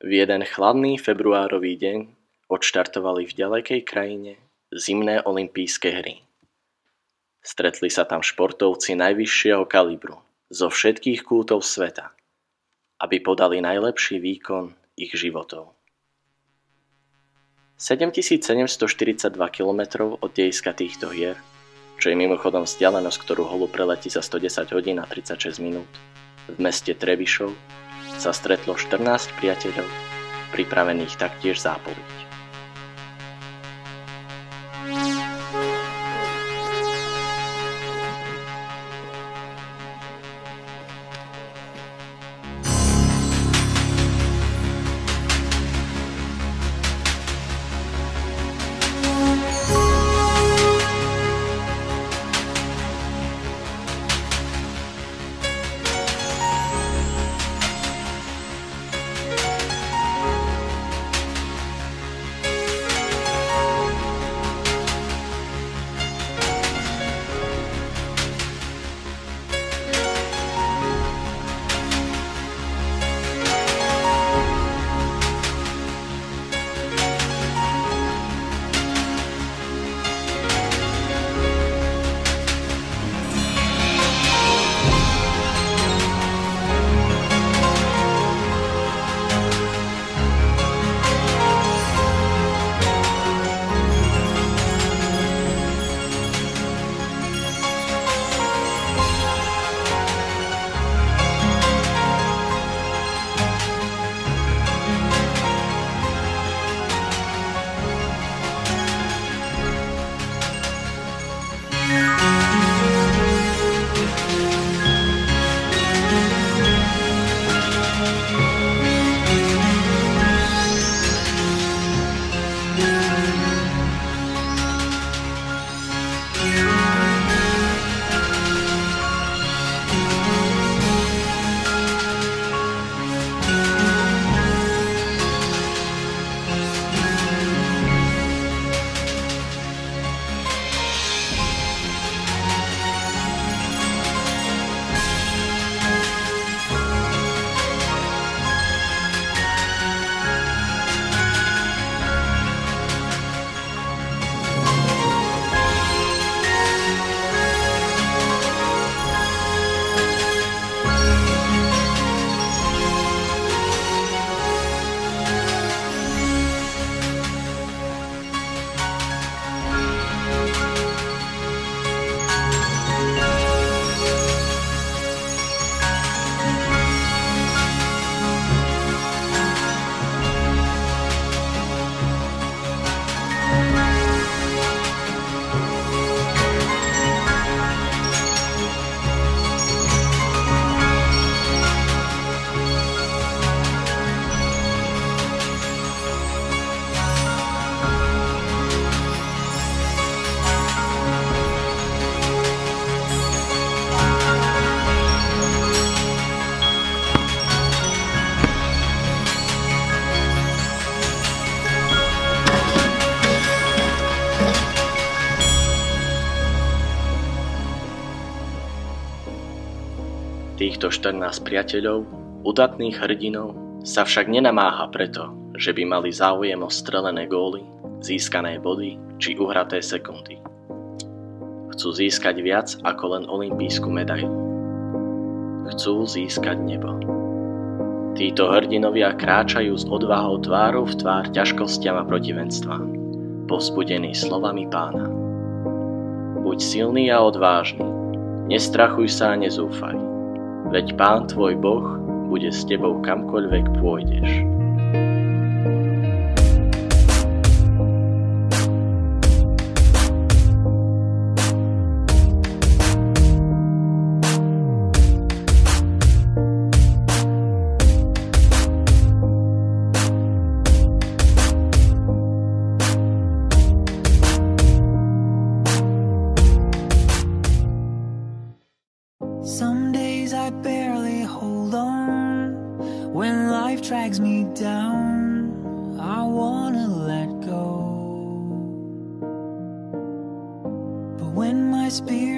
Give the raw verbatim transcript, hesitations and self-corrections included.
V jeden chladný februárový deň odštartovali v ďalekej krajine zimné olympijské hry. Stretli sa tam športovci najvyššieho kalibru zo všetkých kútov sveta, aby podali najlepší výkon ich životov. sedemtisícsedemstoštyridsaťdva kilometrov od dejiska týchto hier, čo je mimochodom vzdialenosť, ktorú holub preletí za stodesať hodín a tridsaťšesť minút, v meste Trebišov sa stretlo štrnásť priateľov, pripravených taktiež zápoliť. Týchto štrnásť priateľov, udatných hrdinov, sa však nenamáha preto, že by mali záujem o strelené góly, získané body či uhraté sekundy. Chcú získať viac ako len olympijskú medailu. Chcú získať nebo. Títo hrdinovia kráčajú s odvahou tvárou v tvár ťažkostiam a protivenstvám, povzbudení slovami Pána. Buď silný a odvážny, nestrachuj sa a nezúfaj, veď Pán tvoj Boh bude s tebou kamkoľvek pôjdeš. Some days I barely hold on. When life drags me down, I wanna let go. But when my spirit